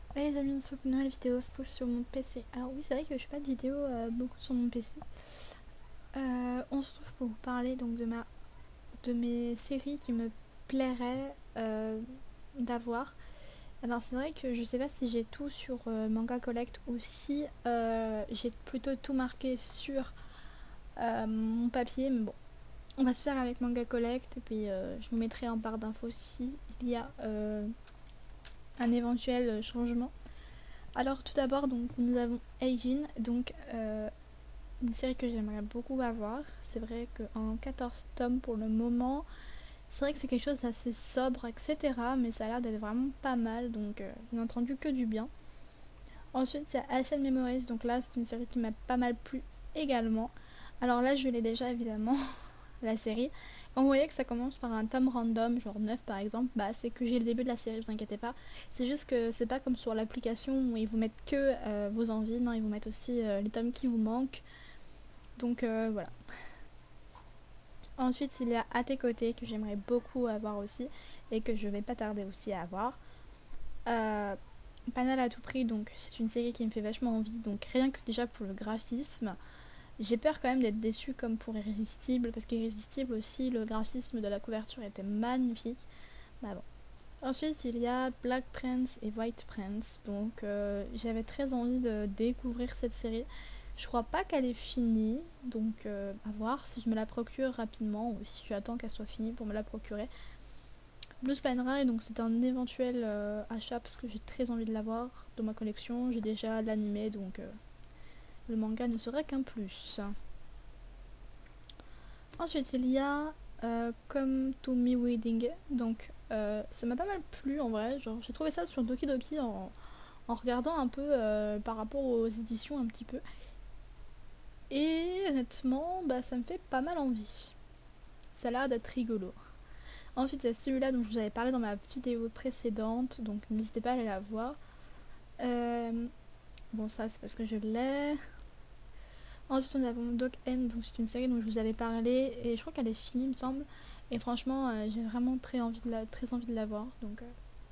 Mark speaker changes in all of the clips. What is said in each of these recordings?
Speaker 1: Hey les amis, on se retrouve pour une nouvelle vidéo, se trouve sur mon PC. Alors oui, c'est vrai que je fais pas de vidéo beaucoup sur mon PC. On se trouve pour vous parler donc de mes séries qui me plairaient d'avoir. Alors c'est vrai que je sais pas si j'ai tout sur Manga Collect ou si j'ai plutôt tout marqué sur mon papier, mais bon, on va se faire avec Manga Collect et puis je vous mettrai en barre d'infos si il y a un éventuel changement. Alors tout d'abord donc nous avons Eijin, donc une série que j'aimerais beaucoup avoir. C'est vrai qu'en 14 tomes pour le moment, c'est vrai que c'est quelque chose d'assez sobre, etc. Mais ça a l'air d'être vraiment pas mal, donc je n'ai entendu que du bien. Ensuite il y a Ashen Memories, donc là c'est une série qui m'a pas mal plu également. Alors là je l'ai déjà évidemment, la série. Quand vous voyez que ça commence par un tome random, genre 9 par exemple, bah c'est que j'ai le début de la série, vous inquiétez pas. C'est juste que c'est pas comme sur l'application où ils vous mettent que vos envies, non, ils vous mettent aussi les tomes qui vous manquent. Donc voilà. Ensuite, il y a À tes côtés que j'aimerais beaucoup avoir aussi et que je vais pas tarder aussi à avoir. Panel à tout prix, donc c'est une série qui me fait vachement envie, donc rien que déjà pour le graphisme. J'ai peur quand même d'être déçue comme pour Irrésistible, parce qu'Irrésistible aussi, le graphisme de la couverture était magnifique. Bah bon. Ensuite, il y a Black Prince et White Prince, donc j'avais très envie de découvrir cette série. Je crois pas qu'elle est finie, donc à voir si je me la procure rapidement ou si j'attends qu'elle soit finie pour me la procurer. Blue Spine donc c'est un éventuel achat parce que j'ai très envie de l'avoir dans ma collection. J'ai déjà l'animé, donc le manga ne serait qu'un plus. Ensuite, il y a Come to Me Wedding. Donc, ça m'a pas mal plu en vrai. Genre, j'ai trouvé ça sur Doki Doki en regardant un peu par rapport aux éditions un petit peu. Et honnêtement, bah, ça me fait pas mal envie. Ça a l'air d'être rigolo. Ensuite, il y a celui-là dont je vous avais parlé dans ma vidéo précédente. Donc, n'hésitez pas à aller la voir. Bon, ça, c'est parce que je l'ai. Ensuite, nous avons Dog End, donc c'est une série dont je vous avais parlé et je crois qu'elle est finie, il me semble. Et franchement, j'ai vraiment très envie de la voir. Donc,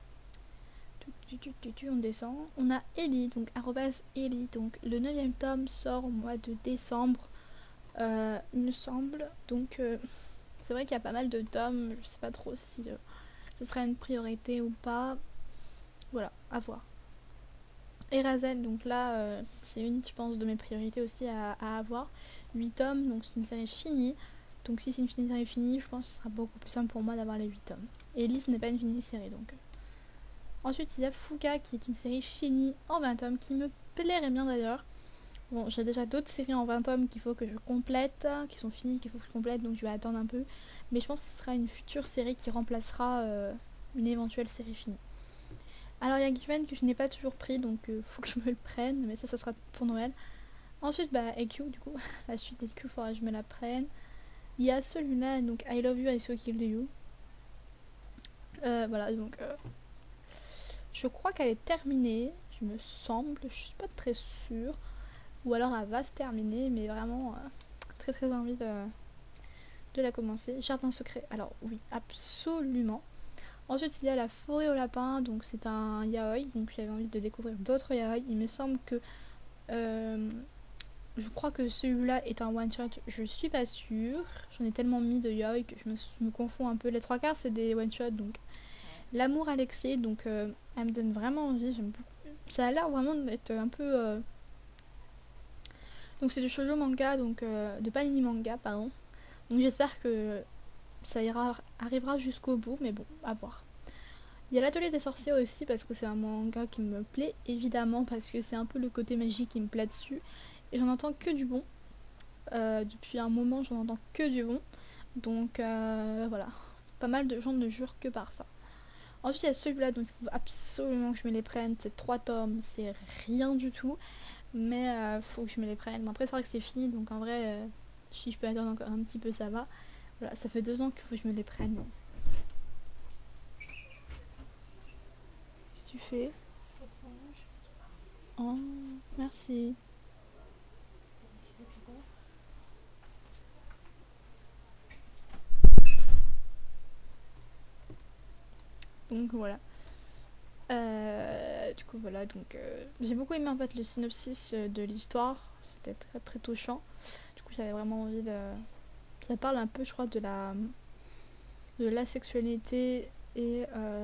Speaker 1: on descend. On a Ellie, donc Ellie. Donc, le 9e tome sort au mois de décembre, il me semble. Donc, c'est vrai qu'il y a pas mal de tomes. Je sais pas trop si ce serait une priorité ou pas. Voilà, à voir. Erazel, donc là, c'est une, je pense, de mes priorités aussi à avoir. 8 tomes, donc c'est une série finie. Donc si c'est une série finie, je pense que ce sera beaucoup plus simple pour moi d'avoir les 8 tomes. Et Elise n'est pas une finie série, donc. Ensuite, il y a Fuka, qui est une série finie en 20 tomes, qui me plairait bien d'ailleurs. Bon, j'ai déjà d'autres séries en 20 tomes qu'il faut que je complète, qui sont finies, qu'il faut que je complète, donc je vais attendre un peu. Mais je pense que ce sera une future série qui remplacera une éventuelle série finie. Alors il y a Given que je n'ai pas toujours pris, donc faut que je me le prenne, mais ça sera pour Noël. Ensuite, bah, EQ, du coup, la suite d'EQ, il faudra que je me la prenne. Il y a celui-là, donc I Love You, I So Kill You. Voilà, donc je crois qu'elle est terminée, je me semble, je suis pas très sûre. Ou alors elle va se terminer, mais vraiment très très envie de la commencer. Jardin secret, alors oui, absolument. Ensuite, il y a La forêt au lapin, donc c'est un yaoi, donc j'avais envie de découvrir d'autres yaoi. Il me semble que je crois que celui-là est un one shot, je suis pas sûre. J'en ai tellement mis de yaoi que je me confonds un peu. Les trois quarts c'est des one shots, donc L'amour à l'excès, donc elle me donne vraiment envie. J'aime beaucoup. Ça a l'air vraiment d'être un peu. Donc c'est du shoujo manga, donc de Panini manga, pardon. Donc j'espère que ça arrivera jusqu'au bout, mais bon, à voir. Il y a l'atelier des sorciers aussi parce que c'est un manga qui me plaît évidemment parce que c'est un peu le côté magique qui me plaît dessus et j'en entends que du bon. Depuis un moment j'en entends que du bon, donc voilà, pas mal de gens ne jurent que par ça. Ensuite il y a celui-là, donc il faut absolument que je me les prenne. C'est 3 tomes, c'est rien du tout, mais faut que je me les prenne. Bon, après c'est vrai que c'est fini, donc en vrai si je peux attendre encore un petit peu ça va. Voilà, ça fait 2 ans qu'il faut que je me les prenne. Qu'est-ce que tu fais? Oh, merci. Donc voilà. Du coup voilà, donc j'ai beaucoup aimé en fait le synopsis de l'histoire, c'était très très touchant. Du coup j'avais vraiment envie de... Ça parle un peu je crois de la sexualité et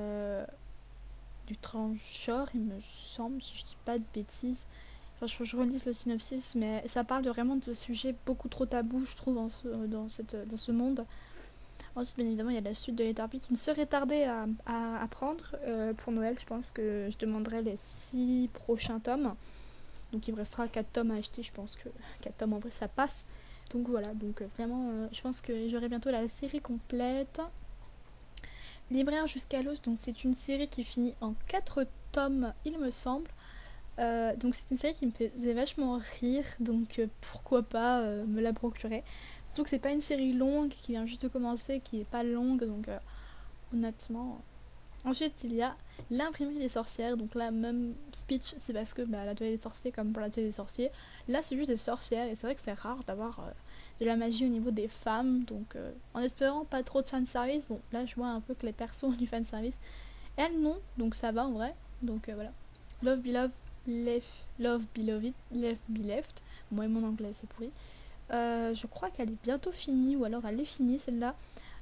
Speaker 1: du transgenre il me semble, si je dis pas de bêtises. Enfin je relise le synopsis mais ça parle vraiment de sujets beaucoup trop tabous je trouve dans ce monde. Ensuite, bien évidemment, il y a la suite de Letterby qui ne serait tardée à prendre. Pour Noël, je pense que je demanderai les 6 prochains tomes. Donc il me restera 4 tomes à acheter. Je pense que 4 tomes en vrai, ça passe. Donc voilà, donc vraiment, je pense que j'aurai bientôt la série complète. Libraire jusqu'à l'os, donc c'est une série qui finit en 4 tomes, il me semble. Donc c'est une série qui me faisait vachement rire, donc pourquoi pas me la procurer. Surtout que c'est pas une série longue qui vient juste de commencer, qui est pas longue, donc honnêtement. Ensuite il y a l'imprimerie des sorcières, donc là même speech, c'est parce que l'atelier des sorciers comme pour l'atelier des sorciers, là c'est juste des sorcières et c'est vrai que c'est rare d'avoir de la magie au niveau des femmes, donc en espérant pas trop de fanservice, bon là je vois un peu que les persos ont du fanservice, elles non, donc ça va en vrai, donc voilà. Love Beloved, Love Beloved, Left Be Left. Moi et mon anglais c'est pourri. Je crois qu'elle est bientôt finie, ou alors elle est finie celle-là.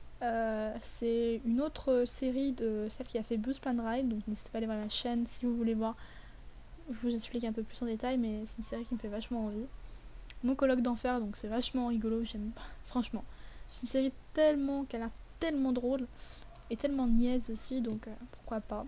Speaker 1: C'est une autre série de celle qui a fait Blues Plan Ride, donc n'hésitez pas à aller voir la chaîne si vous voulez voir. Je vous explique un peu plus en détail, mais c'est une série qui me fait vachement envie. Mon colloque d'enfer, donc c'est vachement rigolo, j'aime pas. Franchement, c'est une série tellement qu'elle a tellement drôle et tellement niaise aussi, donc pourquoi pas.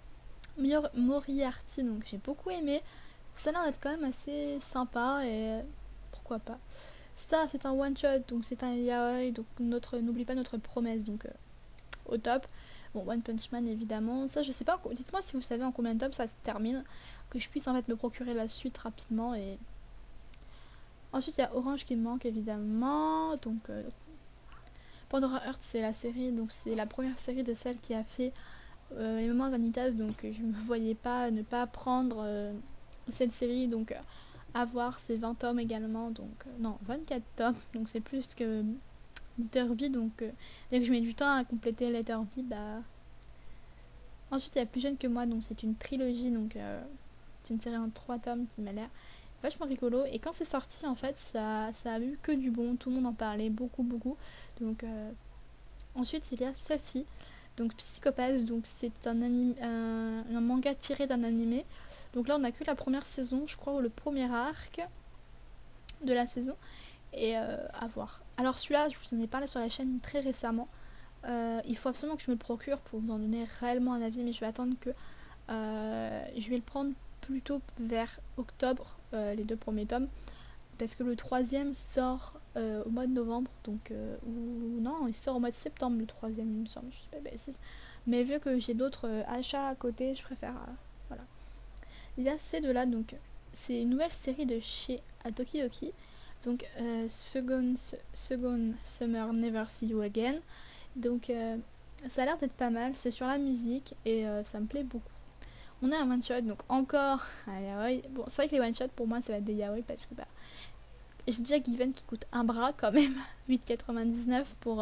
Speaker 1: Moriarty, donc j'ai beaucoup aimé. Ça a l'air d'être quand même assez sympa et pourquoi pas. Ça, c'est un one shot, donc c'est un yaoi, donc n'oublie pas notre promesse, donc au top. Bon, One Punch Man évidemment. Ça, je sais pas. Dites-moi si vous savez en combien de tomes ça se termine, que je puisse en fait me procurer la suite rapidement. Et ensuite, il y a Orange qui me manque évidemment. Donc Pandora Heart, c'est la série, donc c'est la première série de celle qui a fait les Moments Vanitas, donc je ne me voyais pas ne pas prendre cette série, donc avoir ces 20 tomes également, donc non, 24 tomes, donc c'est plus que Letterby, donc dès que je mets du temps à compléter Letterby, bah... Ensuite, il y a Plus jeune que moi, donc c'est une trilogie, donc c'est une série en 3 tomes qui m'a l'air vachement rigolo, et quand c'est sorti, en fait, ça a eu que du bon, tout le monde en parlait, beaucoup, beaucoup, donc ensuite, il y a celle-ci, donc Psychopathe, donc c'est un manga tiré d'un animé. Donc là on a que la première saison, je crois, ou le premier arc de la saison. Et à voir. Alors celui-là, je vous en ai parlé sur la chaîne très récemment. Il faut absolument que je me le procure pour vous en donner réellement un avis, mais je vais attendre que... je vais le prendre plutôt vers octobre, les 2 premiers tomes. Parce que le 3e sort au mois de novembre, donc ou non, il sort au mois de septembre le 3e, il me semble, je sais pas bêtise. Mais vu que j'ai d'autres achats à côté, je préfère voilà. Il y a ces deux là, donc c'est une nouvelle série de chez Tokidoki, donc Second Summer Never See You Again. Donc ça a l'air d'être pas mal, c'est sur la musique et ça me plaît beaucoup. On a un one shot, donc encore un yaoi. Bon, c'est vrai que les one shot pour moi ça va être des yaoi parce que j'ai déjà Given qui coûte un bras quand même, 8,99 pour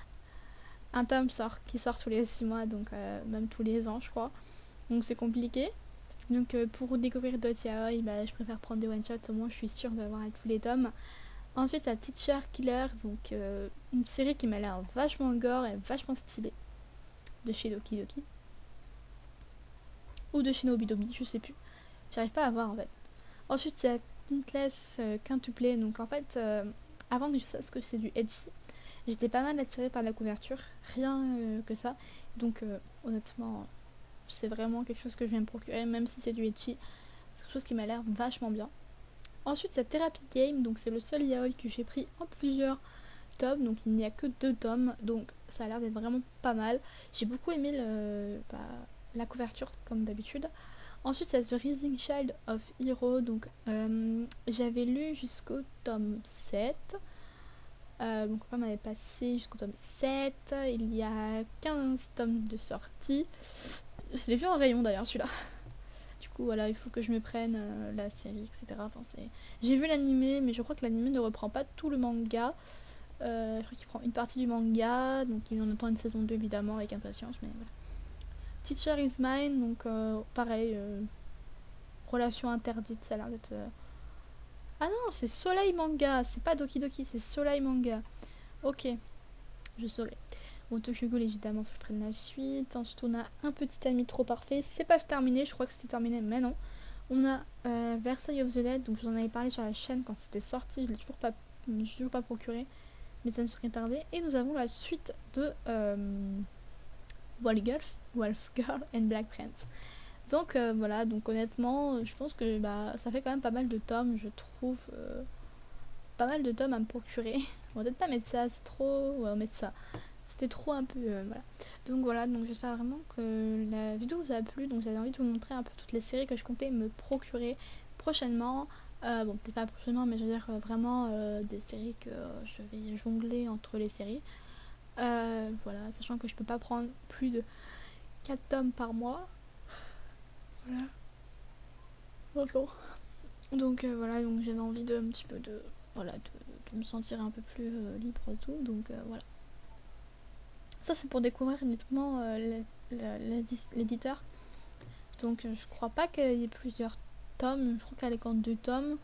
Speaker 1: un tome qui sort tous les 6 mois, donc même tous les ans je crois. Donc c'est compliqué. Donc pour découvrir d'autres yaoi, je préfère prendre des one shots, au moins je suis sûre d'avoir tous les tomes. Ensuite, à Teacher Killer, donc une série qui m'a l'air vachement gore et vachement stylée, de chez Doki Doki. Ou de chez Nobidobi, je sais plus. J'arrive pas à voir en fait. Ensuite, c'est Quintless Quintuplé, donc en fait, avant que je sache que c'est du edgy, j'étais pas mal attirée par la couverture, rien que ça. Donc honnêtement, c'est vraiment quelque chose que je viens me procurer, même si c'est du edgy. C'est quelque chose qui m'a l'air vachement bien. Ensuite, c'est Therapy Game, donc c'est le seul yaoi que j'ai pris en plusieurs tomes, donc il n'y a que 2 tomes, donc ça a l'air d'être vraiment pas mal. J'ai beaucoup aimé la couverture, comme d'habitude. Ensuite, c'est The Rising Child of Hero, donc j'avais lu jusqu'au tome 7. Mon copain m'avait passé jusqu'au tome 7. Il y a 15 tomes de sortie. Je l'ai vu en rayon d'ailleurs, celui-là. Du coup, voilà, il faut que je me prenne la série, etc. Enfin, j'ai vu l'animé, mais je crois que l'animé ne reprend pas tout le manga. Je crois qu'il prend une partie du manga, donc il en attend une saison 2 évidemment avec impatience, mais voilà. Teacher is Mine, donc pareil, relation interdite, ça a l'air d'être... Ah non, c'est Soleil Manga, c'est pas Doki Doki, c'est Soleil Manga. Ok, je saurai. Bon, Tokyo Ghoul, évidemment, faut que je prenne la suite. Ensuite, on a Un petit ami trop parfait. C'est pas terminé, je crois que c'était terminé, mais non. On a Versailles of the Dead, donc je vous en avais parlé sur la chaîne quand c'était sorti. Je l'ai toujours pas procuré, mais ça ne serait tardé. Et nous avons la suite de Wolf Girl and Black Prince. Donc voilà, donc honnêtement, je pense que ça fait quand même pas mal de tomes, je trouve. Pas mal de tomes à me procurer. On va peut-être pas mettre ça, c'est trop. Ouais, on va mettre ça. C'était trop un peu. Voilà. Donc j'espère vraiment que la vidéo vous a plu. Donc j'avais envie de vous montrer un peu toutes les séries que je comptais me procurer prochainement. Bon, peut-être pas prochainement, mais je veux dire vraiment des séries que je vais jongler entre les séries. Voilà, sachant que je peux pas prendre plus de 4 tomes par mois. Voilà. Bonjour. Donc voilà, donc j'avais envie de un petit peu de me sentir un peu plus libre et tout, donc voilà. Ça c'est pour découvrir uniquement l'éditeur. Donc je crois pas qu'il y ait plusieurs tomes, je crois qu'elle est qu'en 2 tomes.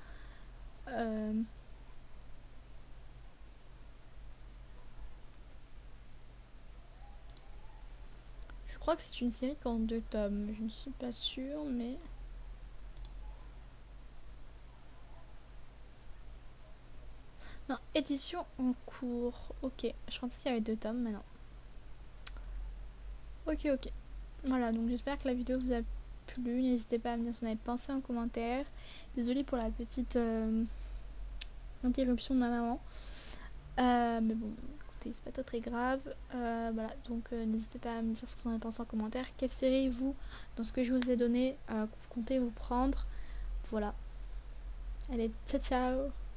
Speaker 1: Je crois que c'est une série qu'en 2 tomes, je ne suis pas sûre, mais... Non, édition en cours. Ok, je pensais qu'il y avait 2 tomes, mais non. Ok. Voilà, donc j'espère que la vidéo vous a plu. N'hésitez pas à me dire si vous en avez pensé en commentaire. Désolée pour la petite interruption de ma maman. Mais bon, écoutez, c'est pas très grave. Voilà, donc n'hésitez pas à me dire ce que vous en avez pensé en commentaire. Quelle série, vous, dans ce que je vous ai donné, vous comptez vous prendre. Voilà. Allez, ciao ciao.